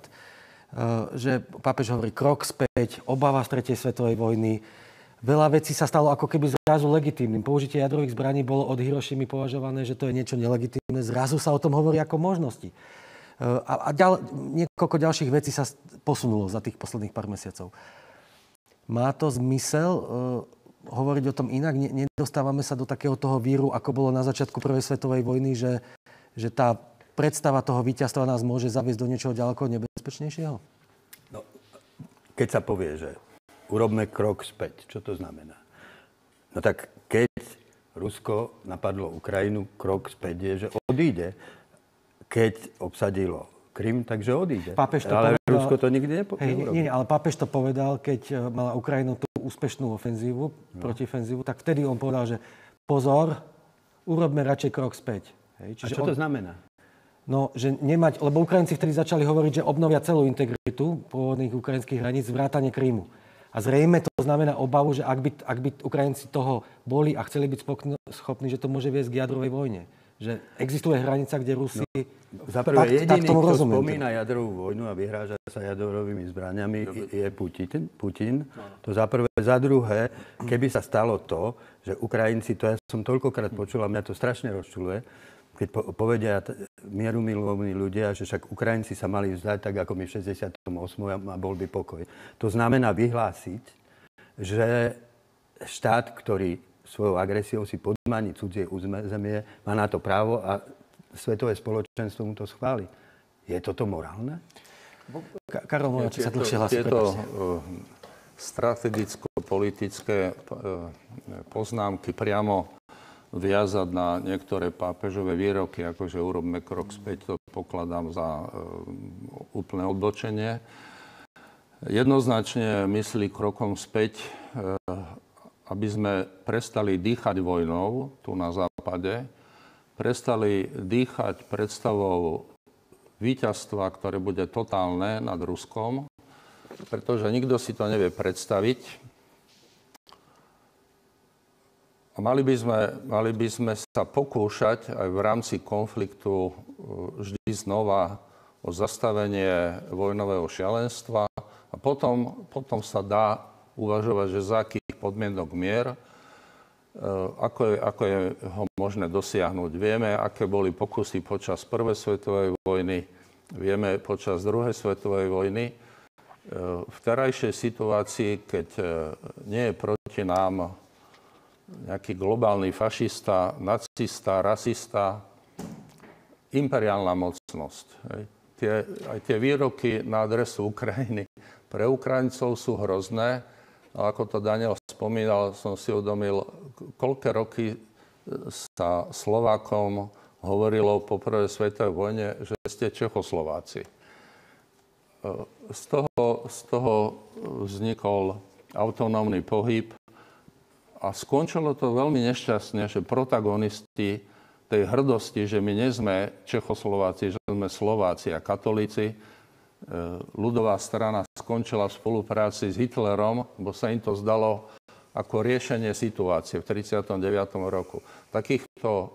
Speaker 1: že pápež hovorí krok späť, obava z tretej svetovej vojny. Veľa vecí sa stalo ako keby zrazu legitímnym. Použitie jadrových zbraní bolo od Hirošimy považované, že to je niečo nelegitímne. Zrazu sa o tom hovorí ako možnosti. A, a ďal, niekoľko ďalších vecí sa posunulo za tých posledných pár mesiacov. Má to zmysel uh, hovoriť o tom inak? Nedostávame sa do takého toho víru, ako bolo na začiatku prvej svetovej vojny, že že tá predstava toho víťazstva nás môže zaviesť do niečoho ďaleko nebezpečnejšieho?
Speaker 3: No, keď sa povie, že urobme krok späť, čo to znamená? No tak keď Rusko napadlo Ukrajinu, krok späť je, že odíde. Keď obsadilo Krym, takže odíde.
Speaker 1: Pápež to
Speaker 3: ale
Speaker 1: povedal,
Speaker 3: Rusko to nikdy nepo-
Speaker 1: hej, nie, nie, ale pápež to povedal, keď mala Ukrajinu tú úspešnú ofenzívu, no. protifenzívu, tak vtedy on povedal, že pozor, urobme radšej krok späť. Hej,
Speaker 3: čiže a čo on, to znamená?
Speaker 1: No, že nemať, lebo Ukrajinci vtedy začali hovoriť, že obnovia celú integritu pôvodných ukrajinských hraníc, vrátane Krymu. A zrejme to znamená obavu, že ak by, ak by Ukrajinci toho boli a chceli byť schopní, že to môže viesť k jadrovej vojne. Že existuje hranica, kde Rusi...
Speaker 3: No, za prvé, jediný, kto spomína jadrovú vojnu a vyhráža sa jadrovými zbraniami, je Putin. Putin. To za prvé. Za druhé, keby sa stalo to, že Ukrajinci, to ja som toľkokrát počul a mňa to strašne rozčuluje, keď po- povedia t- mierumilovní ľudia, že však Ukrajinci sa mali vzdať tak, ako my v šesťdesiatom ôsmom a bol by pokoj. To znamená vyhlásiť, že štát, ktorý svojou agresiou si podmaní cudzie územie, má na to právo a svetové spoločenstvo mu to schváli. Je toto morálne?
Speaker 1: Ka- Karol Moravčík sa dlhšie hlasí.
Speaker 2: Tieto uh, strategicko-politické poznámky priamo viazať na niektoré pápežové výroky, akože urobme krok späť, to pokladám za úplné odbočenie. Jednoznačne myslí krokom späť, aby sme prestali dýchať vojnou tu na západe, prestali dýchať predstavou víťazstva, ktoré bude totálne nad Ruskom, pretože nikto si to nevie predstaviť. A mali by sme, mali by sme sa pokúšať aj v rámci konfliktu vždy znova o zastavenie vojnového šialenstva a potom, potom sa dá uvažovať, že za akých podmienok mier, ako je, ako je ho možné dosiahnuť. Vieme, aké boli pokusy počas prvej svetovej vojny, vieme počas druhej svetovej vojny. V terajšej situácii, keď nie je proti nám nejaký globálny fašista, nacista, rasista, imperiálna mocnosť. Tie, aj tie výroky na adresu Ukrajiny pre Ukrajincov sú hrozné. A ako to Daniel spomínal, som si uvedomil, koľké roky sa Slovákom hovorilo po prvej svetovej vojne, že ste Čechoslováci. Z toho, z toho vznikol autonómny pohyb a skončilo to veľmi nešťastne, že protagonisti tej hrdosti, že my nie sme Čechoslováci, že sme Slováci a katolíci, ľudová strana skončila v spolupráci s Hitlerom, bo sa im to zdalo ako riešenie situácie v tridsiatom deviatom roku. Takýchto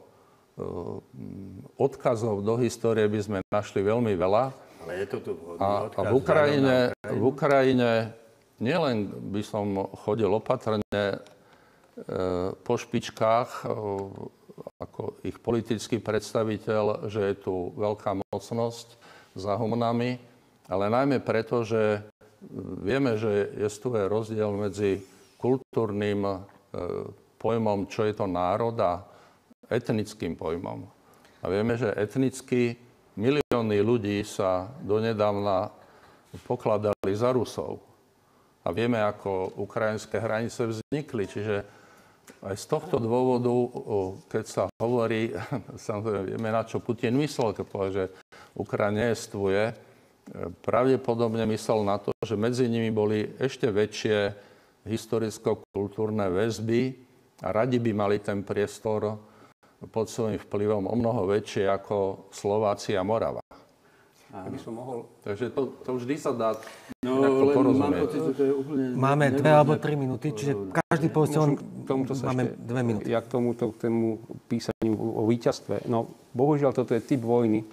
Speaker 2: odkazov do histórie by sme našli veľmi veľa.
Speaker 3: Ale je to tu vhodný
Speaker 2: a,
Speaker 3: odkaz
Speaker 2: a v Ukrajine, v Ukrajine nielen by som chodil opatrne po špičkách ako ich politický predstaviteľ, že je tu veľká mocnosť za humnami, ale najmä preto, že vieme, že existuje rozdiel medzi kultúrnym pojmom, čo je to národ, a etnickým pojmom. A vieme, že etnicky milióny ľudí sa donedávna pokladali za Rusov. A vieme, ako ukrajinské hranice vznikli. Čiže aj z tohto dôvodu, keď sa hovorí, samozrejme vieme, na čo Putin myslel, keď povedal, že Ukrajina nejestvuje, pravdepodobne myslel na to, že medzi nimi boli ešte väčšie historicko-kultúrne väzby a radi by mali ten priestor pod svojím vplyvom o mnoho väčšie ako Slováci a Morava.
Speaker 4: Aby som mohol...
Speaker 2: Takže to, to vždy sa dá
Speaker 3: no,
Speaker 2: nejako porozumieť.
Speaker 3: Mám pocit, že to je úplne...
Speaker 1: Máme dve alebo tri minúty, čiže každý povedzte len... Máme
Speaker 4: ešte,
Speaker 1: dve minúty.
Speaker 4: Ja k tomuto, k tému písaniu o víťazstve. No, bohužiaľ, toto je typ vojny,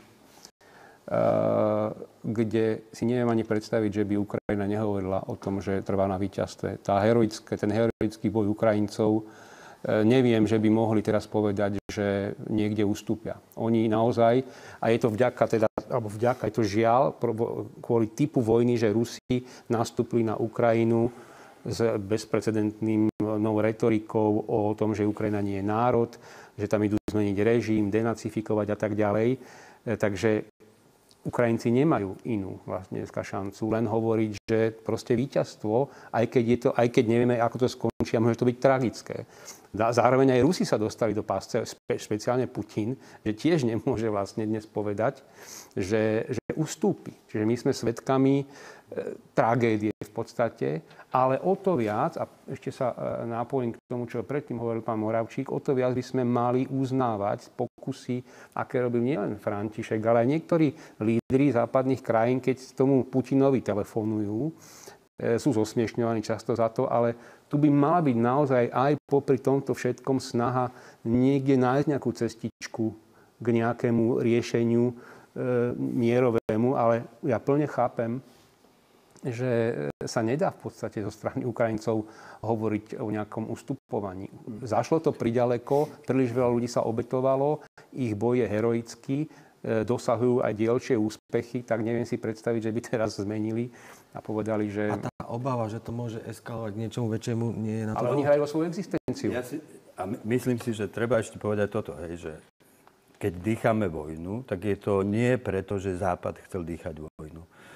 Speaker 4: kde si neviem ani predstaviť, že by Ukrajina nehovorila o tom, že trvá na víťazstve. Tá heroické, ten heroický boj Ukrajincov, neviem, že by mohli teraz povedať, že niekde ustúpia. Oni naozaj, a je to vďaka, teda, alebo vďaka, je to žiaľ, kvôli typu vojny, že Rusi nastúpili na Ukrajinu s bezprecedentným novou retorikou o tom, že Ukrajina nie je národ, že tam idú zmeniť režim, denacifikovať a tak ďalej. Takže Ukrajinci nemajú inú vlastne dneska šancu len hovoriť, že proste víťazstvo, aj keď, je to, aj keď nevieme, ako to skončí, a môže to byť tragické. Zároveň aj Rusi sa dostali do pásce, špeciálne Putin, že tiež nemôže vlastne dnes povedať, že, že ustúpi. Čiže my sme svedkami e, tragédie v podstate, ale o to viac, a ešte sa e, nápojím k tomu, čo predtým hovoril pán Moravčík, o to viac by sme mali uznávať pokusy, aké robil nielen František, ale aj niektorí lídri západných krajín, keď tomu Putinovi telefonujú, e, sú zosmiešňovaní často za to, ale tu by mala byť naozaj aj popri tomto všetkom snaha niekde nájsť nejakú cestičku k nejakému riešeniu e, mierovému, ale ja plne chápem, že sa nedá v podstate zo strany Ukrajincov hovoriť o nejakom ustupovaní. Zašlo to priďaleko, príliš veľa ľudí sa obetovalo, ich boj je heroický, e, dosahujú aj dielčie úspechy, tak neviem si predstaviť, že by teraz zmenili a povedali, že...
Speaker 1: A tá obava, že to môže eskalovať k niečomu väčšiemu, nie je na to...
Speaker 4: Ale oni hrajú o svoju existenciu.
Speaker 3: Ja si, a my, myslím si, že treba ešte povedať toto, hej, že keď dýchame vojnu, tak je to nie preto, že Západ chcel dýchať vojnu.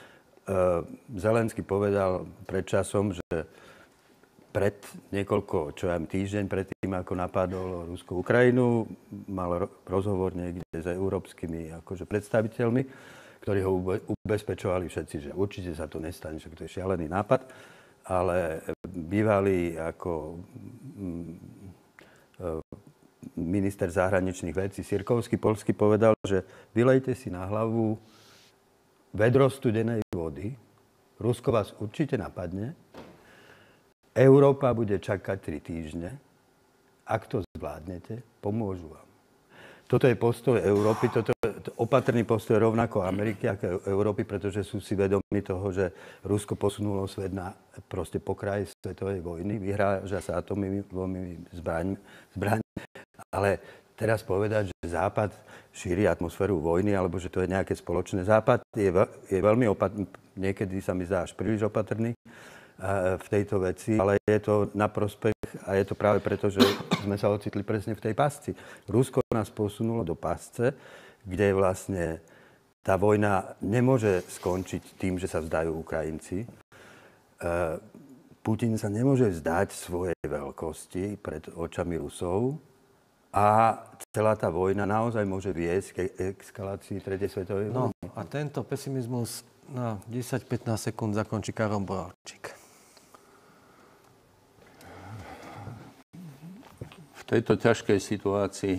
Speaker 3: Zelenský povedal pred časom, že pred niekoľko, čo ja týždeň pred tým, ako napadol Rusko Ukrajinu, mal rozhovor niekde s európskymi akože predstaviteľmi, ktorí ho ubezpečovali všetci, že určite sa to nestane, že to je šialený nápad, ale bývalý ako minister zahraničných vecí Sirkovský Polský povedal, že vylejte si na hlavu vedro studenej vody, Rusko vás určite napadne, Európa bude čakať tri týždne. Ak to zvládnete, pomôžu vám. Toto je postoj Európy, toto je opatrný postoj rovnako Ameriky ako Európy, pretože sú si vedomi toho, že Rusko posunulo svet na proste pokraj svetovej vojny, vyhráža sa atomovými zbraňmi, zbraňmi. Ale teraz povedať, že Západ šíri atmosféru vojny, alebo že to je nejaké spoločné. Západ je, je veľmi opatrný, niekedy sa mi zdá až príliš opatrný v tejto veci, ale je to na prospech a je to práve preto, že sme sa ocitli presne v tej pasci. Rusko nás posunulo do pasce, kde vlastne tá vojna nemôže skončiť tým, že sa vzdajú Ukrajinci. Putin sa nemôže vzdať svojej veľkosti pred očami Rusov a celá tá vojna naozaj môže viesť k eskalácii tretej svetovej vojny.
Speaker 1: No a tento pesimizmus na desať pätnásť sekúnd zakončí Karol Boráčik.
Speaker 2: V tejto ťažkej situácii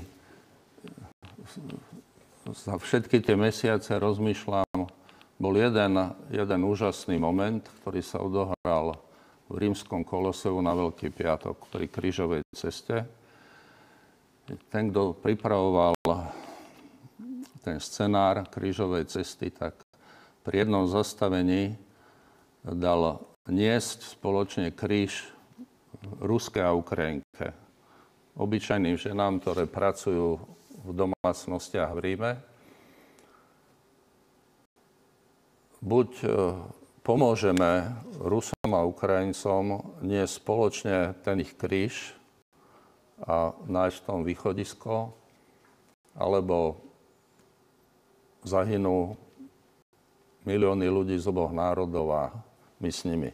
Speaker 2: za všetky tie mesiace rozmýšľam, bol jeden, jeden úžasný moment, ktorý sa odohral v Rímskom koloseu na Veľký piatok pri krížovej ceste. Ten, kto pripravoval ten scenár krížovej cesty, tak pri jednom zastavení dal niesť spoločne kríž Ruske a Ukrajinke. Obyčajným ženám, ktoré pracujú v domácnostiach v Ríme. Buď pomôžeme Rusom a Ukrajincom nie spoločne ten ich kríž a nájsť v tom východisko, alebo zahynú milióny ľudí z oboch národov a my s nimi.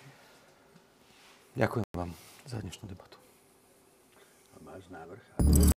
Speaker 1: Ďakujem vám za dnešnú debatu.
Speaker 3: Máš návrh?